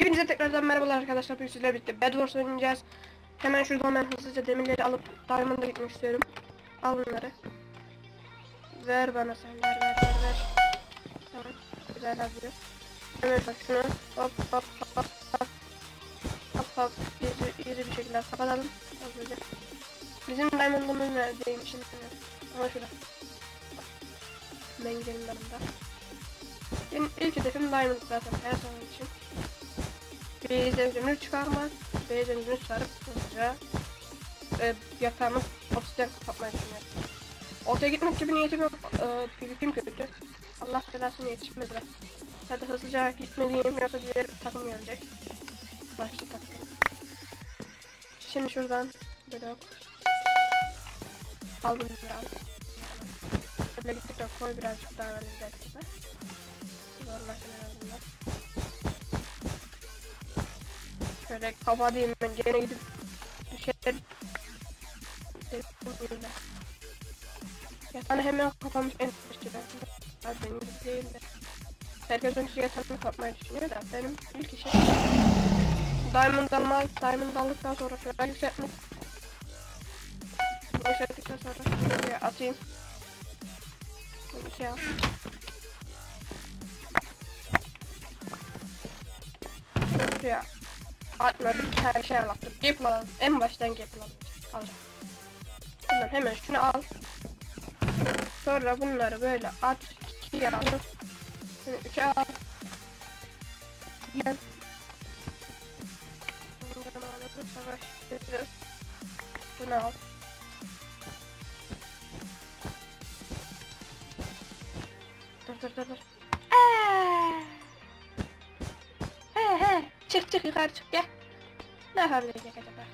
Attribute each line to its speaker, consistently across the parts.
Speaker 1: Hepinize tekrardan merhabalar arkadaşlar. Bugün sizlerle birlikte Bed Wars oynayacağız. Hemen şuradan ben hızlıca demirleri alıp Diamond'a gitmek istiyorum. Al bunları. Ver bana sen, ver. Tamam, güzel hazır. Hemen bak şunu hop easy bir şekilde kapatalım. Hızlıca. Bizim Diamond'ımız neredeymiş şimdi? Ama şurada. Ben gidelim yanımda. Benim ilk hedefim Diamond zaten her zaman için. Base'den zümrüt çıkarmak, base'den zümrüt sarıp hızlıca yatağımı obsidian kapatmayı düşünüyorum. Ortaya gitmek gibi niyetim yok, PvP'm kötü. Allah belasını yetişmediler. Hadi hızlıca gitmeliyim yoksa diğer takım gelecek. Başlı takım. Şimdi şuradan blok. Al bunu biraz. Böyle gittikten koy birazcık daha önemli dertler. Zorlaşın herhalde. Şöyle kapatayım ben, gene gidip düşerim. Yatağını hemen kapamış en başta. Benim gibi değil de. Herkes önce yatağını kapatmayı düşünüyor da benim ilk işim Diamond almak, Diamond aldıktan sonra şöyle yükseltmek. Yükselttikten sonra şuraya atayım. Bunu şey al. Şuraya atmadım, her şey alaktım. Gap alalım, en baştan gap alacağım. Hemen şunu al. Sonra bunları böyle at, 2'ye al. Şimdi 3'e al. Gel. Savaştırırız. Bunu al. Dur. Çık yukarı çık gel. Ne yapabilecek acaba?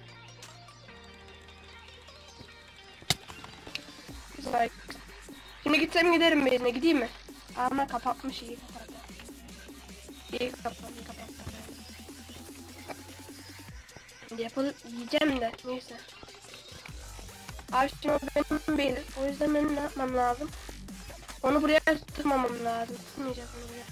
Speaker 1: Güzel. Şimdi gitsem giderim birine, gideyim mi? Ama kapatmış, iyi kapattı. İyi kapattı. Yapılıp yiyeceğim de neyse. Ağaççım o benim benim. O yüzden benim ne yapmam lazım? Onu buraya tutmamam lazım. Tutmayacağım onu buraya.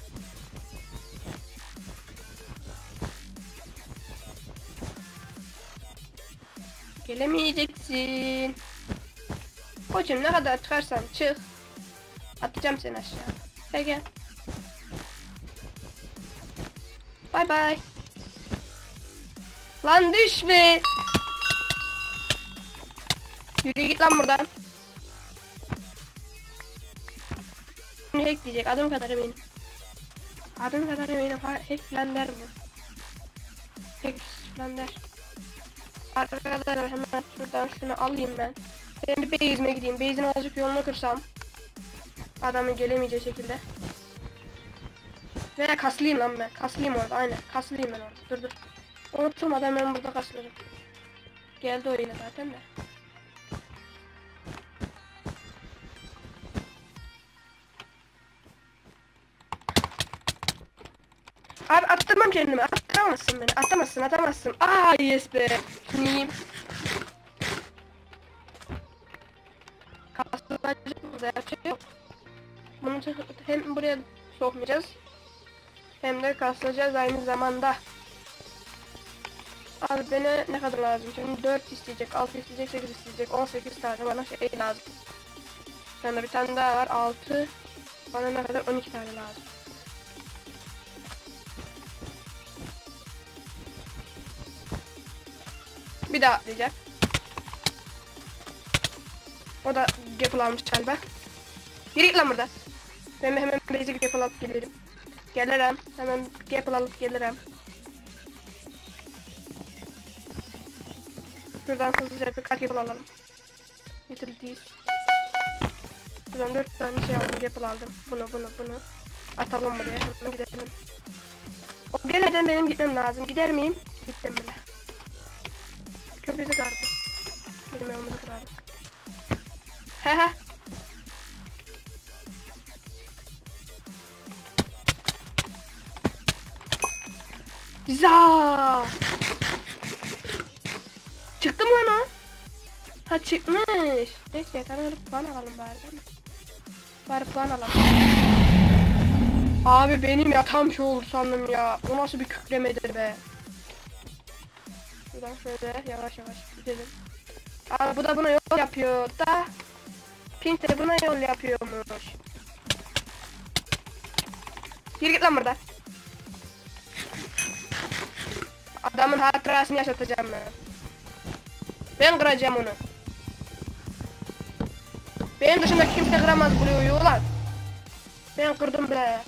Speaker 1: Gelemeyeceksin. Koçum ne kadar çıkarsan çık. Atacağım seni aşağı. Gel. Bye. Lan düşme. Yürü git lan buradan. Şimdi hack diyecek, adım kadar eminim. Hack falan der mi? Hack falan der. Arkadaşlar hemen şuradan şunu alayım ben. Benim bir base'ime gideyim. Base'in azıcık yolunu kırsam adamın gelemeyeceği şekilde. Veya kaslayayım lan ben. Kaslayayım orada, aynen. Kaslayayım ben orada. Dur. Unutmadan ben burada kaslarım. Geldi o yine zaten de. Abi attırmam kendimi. Attamazsın beni. Atamazsın. Aa yes be. Neyim? Kaslayacak burada her şey yok. Bunu hem buraya sokmayacağız. Hem de kaslayacağız aynı zamanda. Abi bana ne kadar lazım? Şimdi 4 isteyecek, 6 isteyecek, 8 isteyecek, 18 tane bana şey lazım. Sonra bir tane daha var, 6. Bana ne kadar? 12 tane lazım. Bir daha atlayacak. O da gapple almış galiba. Yürü git lan burada. Ben hemen basic gapple alıp gelirim. Gelirim. Hemen gapple alıp gelirim. Şuradan hızlıca birkaç gapple alalım. Utilities. Şuradan 4 tane şey aldım, gapple aldım. Bunu. Atalım buraya. Hemen gidelim. O gelmeden benim gitmem lazım. Gider miyim? Gittim bile. Köprüde kaldı. Benim yanımda kaldı. Hehe. Za. Çıktı mı lan o? Ha çıkmış. Neyse yeter, puan alalım bari değil mi? Bari puan alalım. Abi benim yatağım şey oldu sandım ya. O nasıl bir kükremedir be. Şuradan şöyle yavaş yavaş gidelim. Abi bu da buna yol yapıyor da. Pink de buna yol yapıyormuş. Yürü git lan burada. Adamın hatırasını yaşatacağım ben. Ben kıracağım onu. Benim dışında kimse kıramaz Blue'yu ulan. Ben kırdım be.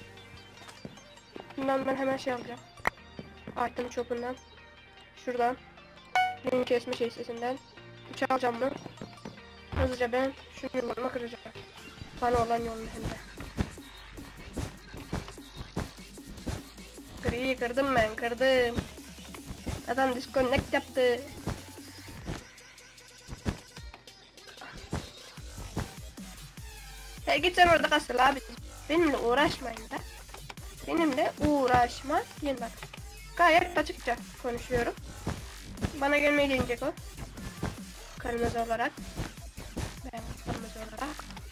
Speaker 1: Bundan ben hemen şey alacağım. Item çöpünden. Şuradan. Gün kesme şey sesinden. Bıçağı alacağım bunu. Hızlıca ben şu yollarıma kıracağım. Bana olan yolunu hem de. Kırdım ben kırdım. Adam disconnect yaptı. Git sen orada kasıl abi. Benimle uğraşmayın da. Benimle uğraşmayın bak. Gayet açıkça konuşuyorum. Bana gelmeyi deneyecek o. Kırmızı olarak. Ben kırmızı olarak.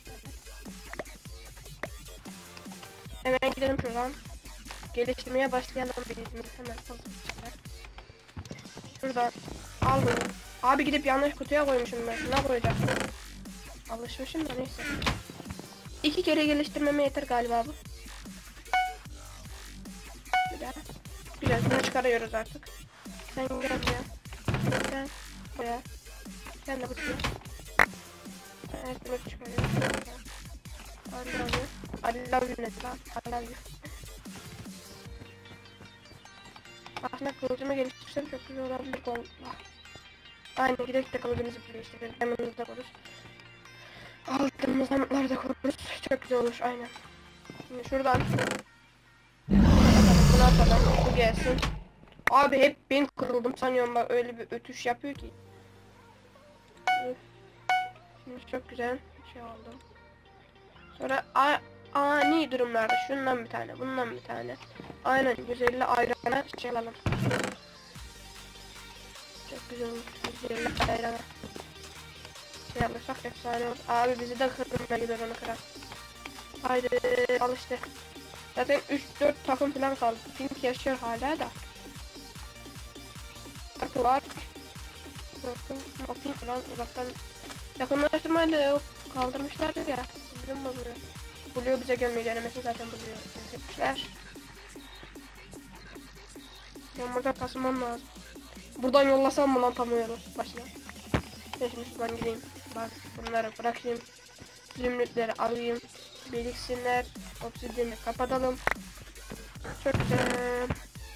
Speaker 1: Hemen gidelim şuradan. Geliştirmeye başlayalım bizimiz hemen hızlıca. Şuradan al bunu. Abi gidip yanlış kutuya koymuşum ben. Şuna koyacağım. Alışmışım da neyse. 2 kere geliştirmeme yeter galiba bu. Bir daha. Güzel bunu çıkarıyoruz artık. Sen gel buraya. Sen buraya. Sen de buraya. Evet bunu çıkarıyoruz. I love you net lan. I love you. Aslında kılıcımı geliştirsem çok güzel olabilir. Aynen gidelim de kılıcımızı geliştirelim. Hemen da koruruz. Altımız hemenler de koruruz. Çok güzel olur aynen. Şimdi şuradan. Bunu atalım. Bu gelsin. Abi hep ben kırıldım sanıyorum bak öyle bir ötüş yapıyor ki. Şimdi çok güzel şey oldu. Sonra ani durumlarda şundan bir tane, bundan bir tane. Aynen 150 ayrana şey alalım. Çok güzel olmuş 150 ayrana. Şey yapırsak efsane olur. Abi bizi de kırmaya gider onu kırar. Haydi al işte. Zaten 3-4 takım falan kaldı. Pink yaşıyor hala da. Takı var. Bakın o Pink falan uzaktan yakınlaştırmayla yok. Kaldırmışlardı ya. Bizim bozuyor. Blue bize gelmeyi denemesi zaten buluyor. Yapmışlar. Ben buradan kasmam lazım. Buradan yollasam mı lan tam yolu başına. Ben şimdi şuradan gideyim. Bak bunları bırakayım. Zümrütleri alayım. Biriksinler. Obsidiyeni kapatalım. Çok güzel.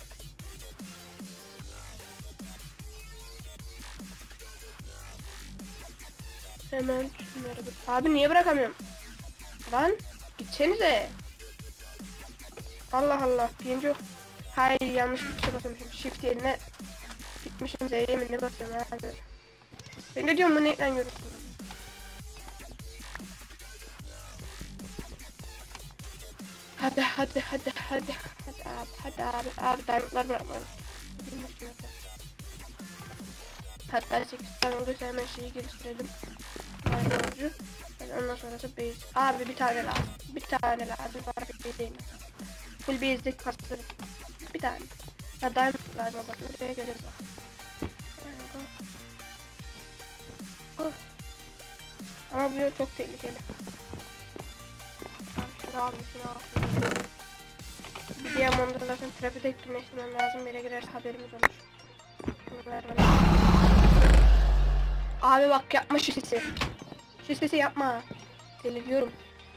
Speaker 1: Hemen şunları abi niye bırakamıyorum? Lan gitsenize. Allah Allah. Birinci yok. Hayır yanlış bir şey basmışım. Shift yerine gitmişim. Z'ye mi ne basıyorum herhalde. Ben de diyorum bu neyle görürsün. Hadi hadi hadi hadi. Hadi abi diamondlar bırakmadım. Hatta 8 tane olursa hemen şeyi geliştirelim. Diamond'cu. Ondan sonrası base. Abi bir tane lazım. Bir tane lazım. Sonra bir base değil mi? Full base'de kastırım. Bir tane. Ya diamond lazım bakın. Buraya geliriz bak. Ama bu yol çok tehlikeli. Şunu al, şunu al. Bir diamondda zaten trafide etkinleştirmem lazım. Bire girerse haberimiz olur. Şunu ver bana. Abi bak yapma şu sesi. Şu sesi yapma. Deliriyorum.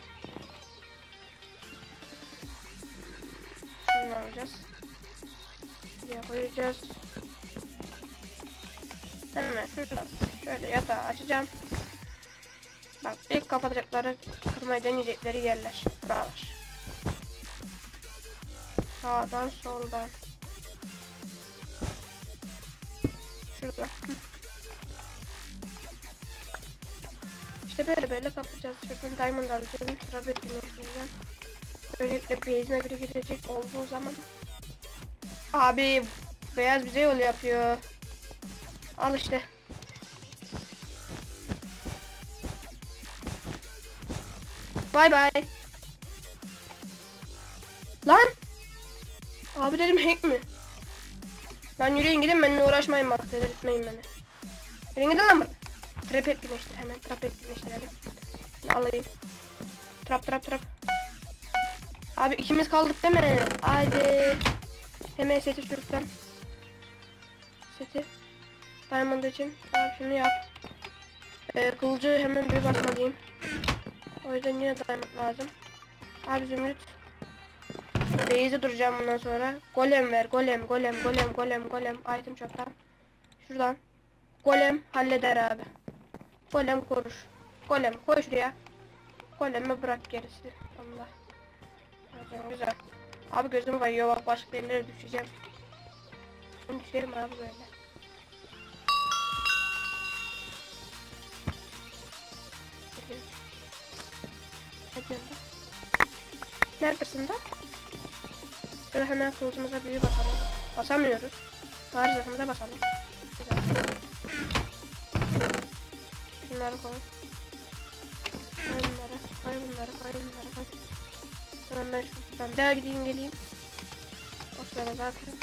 Speaker 1: Şunu alacağız. Buraya koyacağız. Hemen şuradan şöyle yatağı açacağım. Bak ilk kapatacakları kırmayı deneyecekleri yerler. Buralar. Sağdan soldan. Şurada. İşte böyle kapatacağız. Şuradan diamond alacağım. Şurada etkinleştireceğim. Böylelikle base'ine biri girecek olduğu zaman. Abi beyaz bize yol yapıyor. Al işte. Bye bye. Lan. Abi dedim hack mi? Lan yürüyün gidin, benimle uğraşmayın bak, delirtmeyin beni. Yürüyün gidin lan bak. Trap etkinleştir, hemen trap etkinleştirelim. Alayım. Trap. Abi ikimiz kaldık değil mi? Haydi. Hemen seti sürüklen. Seti. Diamond için. Abi şunu yap. Kılıcı hemen bir basmalıyım. O yüzden yine diamond lazım. Abi zümrüt. Base'e duracağım bundan sonra. Golem ver. Golem. Item çoktan. Şuradan. Golem halleder abi. Golem korur. Golem koy şuraya. Golemi bırak gerisi. Allah. Güzel. Abi gözüm kayıyor bak, başka yerlere düşeceğim. Düşerim abi böyle. Neredesin de? Şöyle hemen kılıcımıza büyü basalım. Basamıyoruz. Bari zırhımıza basalım. Güzel. Şunları koy. Koy bunları. Hemen ben şuradan bir daha gideyim geleyim. O sırada zaten.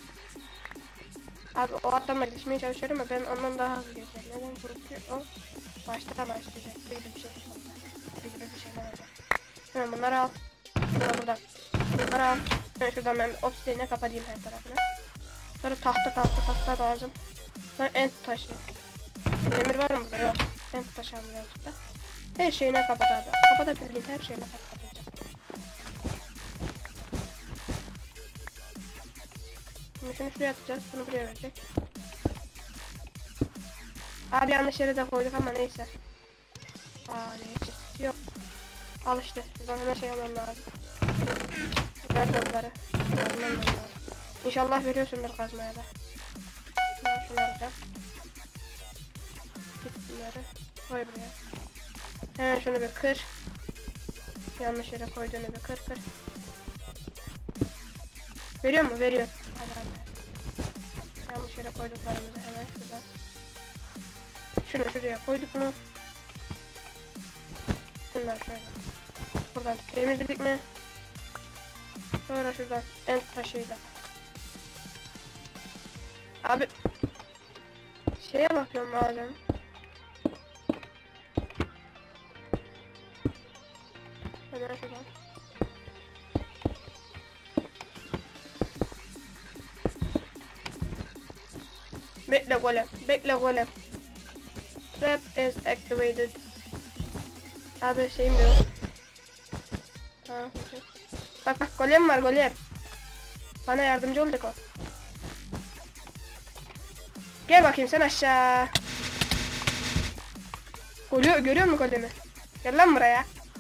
Speaker 1: Abi o adamla geçmeye çalışıyorum ama ben ondan daha hızlı geçerim. Neden? Çünkü o başlayacak. Böyle bir şey olacak. Hemen bunları al. Buradan. Bunları al. Ben şuradan ben obsidian'e kapatayım her tarafına. Sonra tahta lazım. Sonra end taşı. Demir var mı burada? Yok. End taşı alacağız da. Her şeyine kapat abi. Kapatabildiğin her şeyine kapatacağım. Şimdi şunu şuraya atacağız. Bunu buraya verecek. Abi yanlış yere de koyduk ama neyse. Neyse. Yok. Al işte. Buradan hemen şey almam lazım. Ver topları. İnşallah veriyorsundur kazmaya da. Şunu alacağım. Git bunları. Koy buraya. Hemen şunu bir kır. Yanlış yere koyduğunu bir kır. Veriyor mu? Veriyor. Hadi. Yanlış yere koyduklarımızı hemen şuradan. Şunu şuraya koyduk mu? Şunlar şöyle. Buradan temizledik mi? Sonra şuradan en taşıyla. Abi şeye bakıyorum bazen. Hemen şuradan. Bekle golem. Trap is activated. Abi şeyim yok. Bak golem var, golem. Bana yardımcı olacak o. Gel bakayım sen aşağı. Görüyor musun golemi? Gel lan buraya.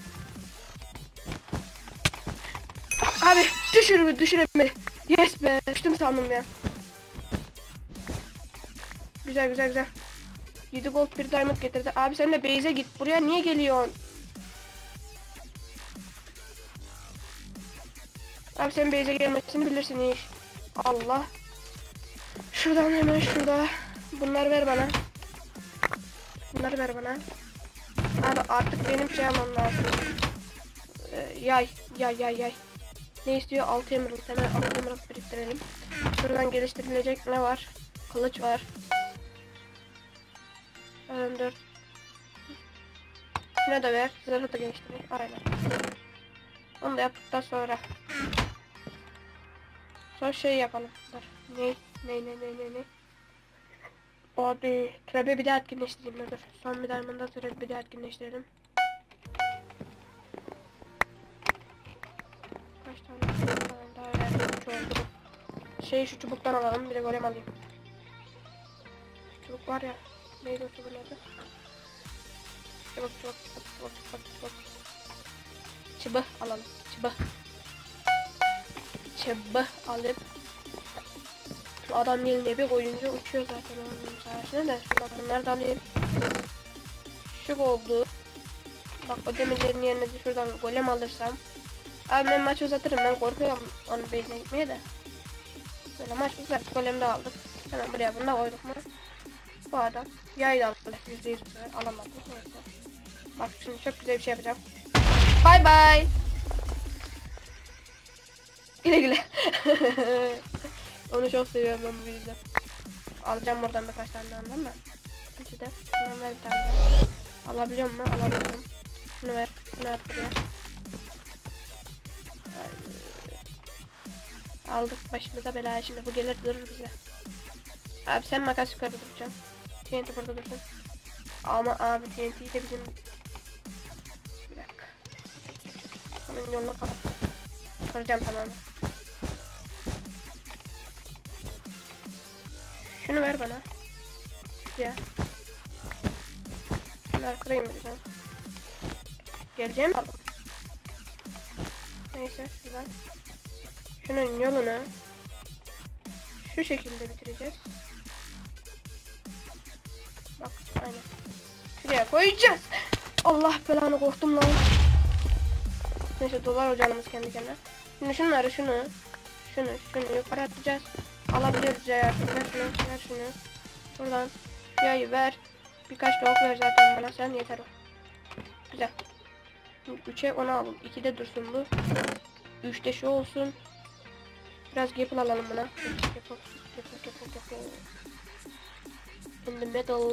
Speaker 1: Abi düşüremedi. Yes be, düştüm sandım ya. Güzel. 7 gold 1 diamond getirdi. Abi sen de base'e git. Buraya niye geliyorsun? Abi sen base'e gelmesini bilirsin iş. Allah. Şuradan hemen şurada. Bunları ver bana. Abi artık benim şey almam lazım. Yay. Ne istiyor? 6 emerald. Hemen 6 emerald biriktirelim. Şuradan geliştirilecek ne var? Kılıç var. 4. Şuna da ver. Zırhı da geliştirelim. Aynen. Onu da yaptıktan sonra. Sonra şey yapalım. Ne? Abi trap'e bir daha etkinleştirelim. Dur. Son bir diamond'da trap'e bir daha etkinleştirelim. Kaç tane daha verdim. Şu çubuktan alalım. Bir de golem alayım. Şu çubuk var ya. Neydi o çubuğun adı? Çubuk. Çıbıh alalım. Çıbıh alıp adam yerine bir koyunca uçuyor zaten onun sayesinde de. Şuradan bunları da alayım. Şu oldu. Bak o demirlerin yerine de şuradan golem alırsam. Abi ben maçı uzatırım, ben korkuyorum onun base'ine gitmeye de. Böyle maç uzattık, golem de aldık. Hemen buraya bunu da koyduk mu? Bu adam yay da aldık, %100 alamadım. Bak şimdi çok güzel bir şey yapacağım. Bye. Güle güle. Onu çok seviyorum ben bu yüzden. Alacağım oradan birkaç tane daha değil mi? İki de. Şunu ver bir tane daha. Alabiliyor mu? Alabiliyorum. Şunu ver. Şunu at buraya. Aldık başımıza belaya şimdi. Bu gelir durur bize. Abi sen makas yukarıda duracaksın. TNT burada dursun. Ama abi TNT'yi de bizim... Bir dakika. Onun yolunu kapat. Kıracağım tamamen. Şunu ver bana. Ya. Şunları kırayım bir zaman. Geleceğim mi? Neyse şuradan. Şunun yolunu şu şekilde bitireceğiz. Bak aynen. Şuraya koyacağız. Allah belanı korktum lan. Neyse dolar hocamız kendi kendine. Şimdi şunları şunu yukarı atacağız. Alabiliriz ya artık. Ver şunu. Buradan yayı ver. Birkaç da ok ver zaten bana sen yeter o. Güzel. 3'e 10 alalım. 2'de dursun bu. 3'te şu olsun. Biraz gapple alalım buna. Gapple. In the middle.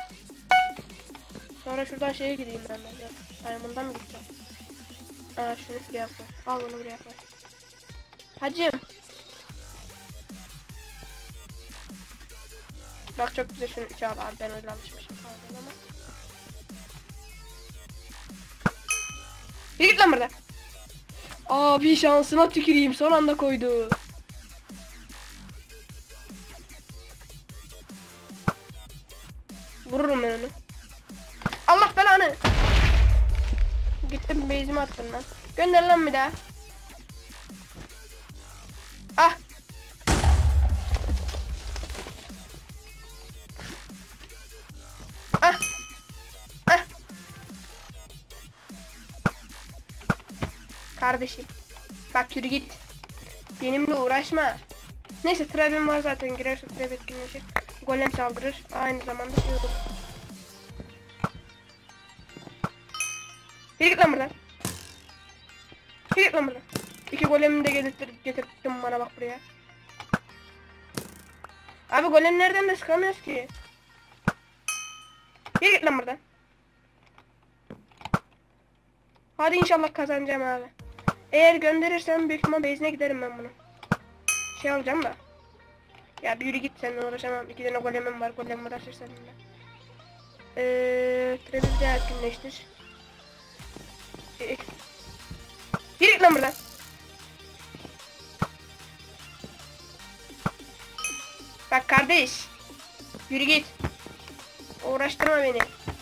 Speaker 1: Sonra şuradan şeye gideyim ben de. Diamond'dan mı gideceğim? Aa şunu şuraya koy. Al bunu buraya koy. Hacım. Bak çok güzel şunu 3'e al abi ben öyle alışmışım. Ama. Bir git lan burada. Abi şansına tüküreyim son anda koydu. Vururum ben onu. Allah belanı. Gittim base'imi attım lan. Gönder lan bir daha. Ah. Ah. Ah. Kardeşim. Bak yürü git. Benimle uğraşma. Neyse trap'im var zaten girerse trap etkinleşir. Golem saldırır. Aynı zamanda şey olur. Git lan buradan. Git lan buradan. 2 golemi de getirttim bana bak buraya. Abi golemlerden de sıkamıyoruz ki. Git lan buradan. Hadi inşallah kazanacağım abi. Eğer gönderirsem büyük ihtimal base'ine giderim ben bunu. Şey alacağım da. Ya bir yürü git seninle uğraşamam. 2 tane golemim var. Golem uğraşır seninle. Trap'i bir daha etkinleştir. Git lan buradan. Bak kardeş. Yürü git. Uğraştırma beni.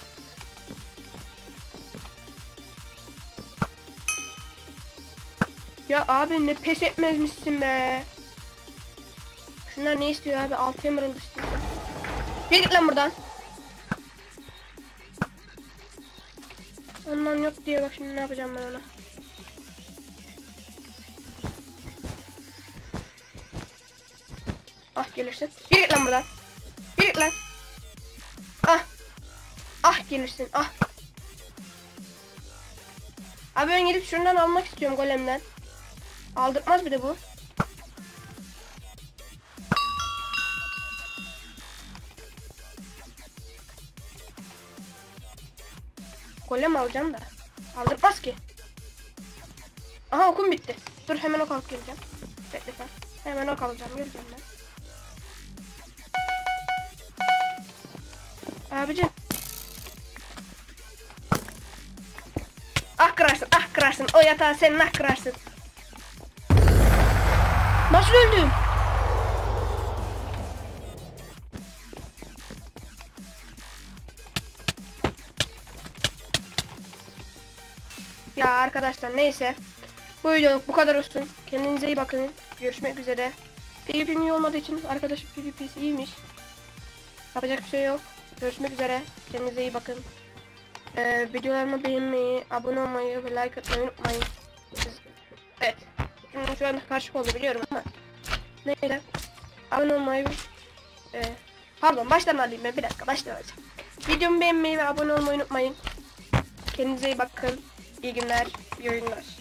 Speaker 1: Ya abi ne pes etmezmişsin be. Şunlar ne istiyor abi? 6 emerald istiyor. Git lan buradan. Ondan yok diye bak şimdi ne yapacağım ben ona. Ah gelirsin. Git lan buradan. Git lan. Ah. Ah gelirsin. Ah. Abi ben gidip şundan almak istiyorum golemden. Aldırtmaz bir de bu. Golem alacağım da. Aldırtmaz ki. Aha okum bitti. Dur hemen ok alıp geleceğim. Bekle sen. Hemen ok alacağım. Geleceğim ben. Abicim. Ah kırarsın. Ah kırarsın. O yatağı senin ah kırarsın. Nasıl öldüm? Ya arkadaşlar neyse. Bu videoluk bu kadar olsun. Kendinize iyi bakın. Görüşmek üzere. PvP'm iyi olmadığı için arkadaşım PvP'si iyiymiş. Yapacak bir şey yok. Görüşmek üzere. Kendinize iyi bakın. Videolarımı beğenmeyi, abone olmayı ve like atmayı unutmayın. Evet. Şu anda karışık oldu biliyorum ama. Neyse. Abone olmayı pardon baştan alayım ben bir dakika baştan alacağım. Videomu beğenmeyi ve abone olmayı unutmayın. Kendinize iyi bakın. İyi günler, iyi oyunlar.